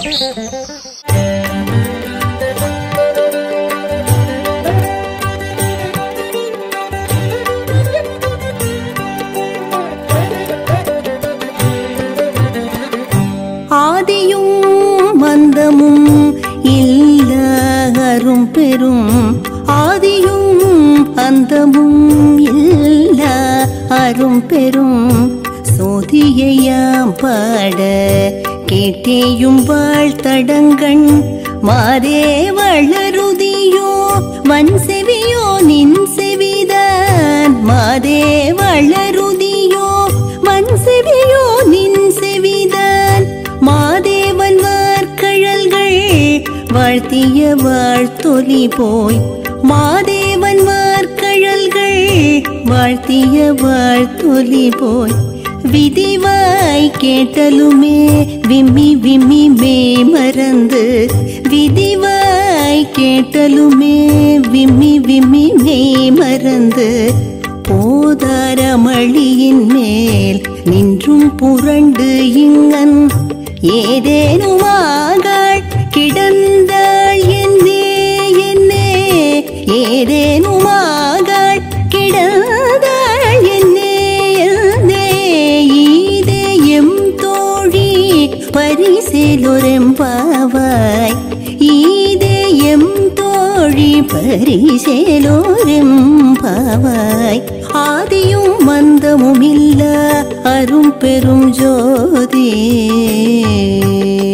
ஆதியும் மந்தமும் இல்ல அரும் பெரும், ஆதியும் அந்தமும் இல்ல அரும் பெரும் சோதியையாம் பாட கேட்டேயும் வாழ்த்தடங்கண் மாதே வளருதியோ மண் செவியோ நின் செவிதான், மாதே வளருதியோ மண் செவியோ நின் செவிதான், மாதேவன் வார்கழல்கள் வாழ்த்திய வாழ்த்தொலி போய், மாதேவன் வார்கழல்கள் வாழ்த்திய வாழ்த்தொலி போய், விதிவாய் கேட்டலுமே விம்மி விம்மி மே மறந்து, விதிவாய் கேட்டலுமே விம்மி விம்மி மே மறந்து, போதாரமளியின் மேல் நின்றும் புரண்டு இங்கன் ஏதேனுமாகாள் கிடந்தாள் என்னே என்னே, ஏதேனுமாகாள் கிடந்தாள் என்னே என்னே, ஈதே எம் தோழி பரிசேலொரெம்பாவாய், ஈதே எம் தோழி பரிசேலொரெம்பாவாய், ஆதியும் மந்தமும் இல்ல அரும் பெரும் ஜோதி.